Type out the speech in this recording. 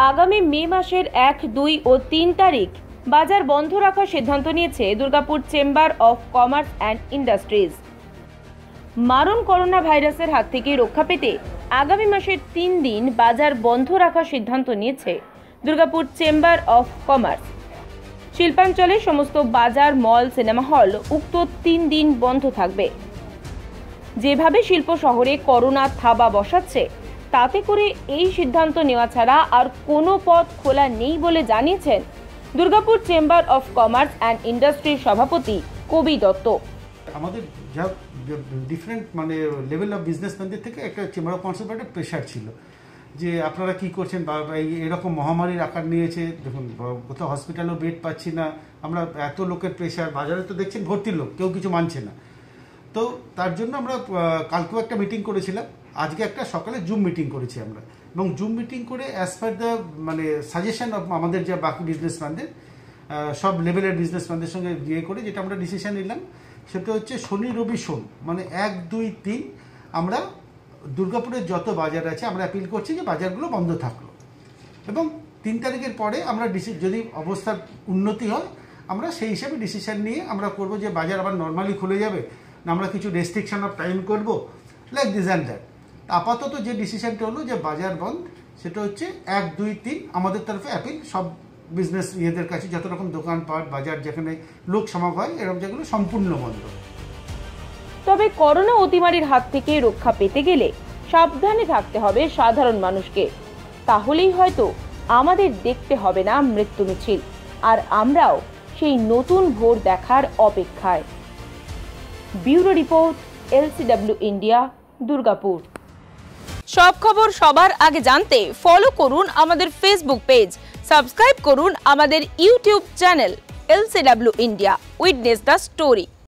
আগামী মে মাসের 1, 2 ও 3 তারিখ বাজার বন্ধ রাখার সিদ্ধান্ত নিয়েছে Durgapur chamber of commerce and industries. মারণ করোনা ভাইরাসের হাত থেকে রক্ষা পেতে আগামী মাসের 3 দিন বাজার বন্ধ রাখার সিদ্ধান্ত নিয়েছে দুর্গাপুর চেম্বার অফ কমার্স। শিল্পাঞ্চলের সমস্ত বাজার, মল, সিনেমা হল উক্ত 3 দিন বন্ধ থাকবে। যেভাবে শিল্প শহরে করোনা থাবা বসাচ্ছে, তাতে করে এই সিদ্ধান্ত নেওয়া ছাড়া আর কোনো পথ খোলা নেই বলে জানিয়েছেন Durgapur chamber of commerce and ইন্ডাস্ট্রির সভাপতি কবি দত্ত। আমাদের যা ডিফারেন্ট লেভেল অফ বিজনেসম্যানদের থেকে একটা চেম্বার অফ কমার্সের একটা প্রেশার ছিল যে আপনারা কি করছেন, এরকম মহামারীর আকার নিয়েছে, দেখুন কোথাও হসপিটালেও বেড পাচ্ছি না, আমরা এত লোকের প্রেশার, বাজারে তো দেখছেন ভর্তি লোক, কেউ কিছু মানছে না। তো তার জন্য আমরা কালকেও একটা মিটিং করেছিলাম, আজকে একটা সকালে জুম মিটিং করেছি আমরা, এবং জুম মিটিং করে as per the suggestion of আমাদের যা বাকি বিজনেসম্যানদের, সব লেভেলের বিজনেসম্যানদের সঙ্গে ইয়ে করে যেটা আমরা ডিসিশন নিলাম সেটা হচ্ছে শনি, রবি, সোম 1, 2, 3 আমরা দুর্গাপুরের যত বাজার আছে আমরা অ্যাপিল করছি যে বাজারগুলো বন্ধ থাকলো, এবং 3 তারিখের পরে আমরা যদি অবস্থার উন্নতি হয় আমরা সেই হিসাবে ডিসিশন নিয়ে আমরা করব যে বাজার আবার নর্মালি খুলে যাবে না আমরা কিছু রেস্ট্রিকশন অফ টাইম করব, লাইক দিস অ্যান্ড দ্যাট। আপাতত যে ডিসিশনটা হলো যে বাজার বন্ধ, সেটা হচ্ছে 1, 2, 3 আমাদের তরফে অ্যাপিল সব বিজনেস ইয়েদের কাছে, যত রকম দোকানপাট, বাজার যেখানে লোক সমাগম হয় এরকম যেগুলো সম্পূর্ণ বন্ধ। তবে করোনা অতিমারির হাত থেকে রক্ষা পেতে গেলে সাবধানে থাকতে হবে সাধারণ মানুষকে, তাহলেই হয়তো আমাদের দেখতে হবে না মৃত্যু মিছিল, আর আমরাও সেই নতুন ভোর দেখার অপেক্ষায়। Bureau report, LCW India, Durgapur. সব খবর সবার আগে জানতে ফলো করুন আমাদের ফেসবুক পেজ, সাবস্ক্রাইব করুন আমাদের YouTube channel LCW India, witness the story.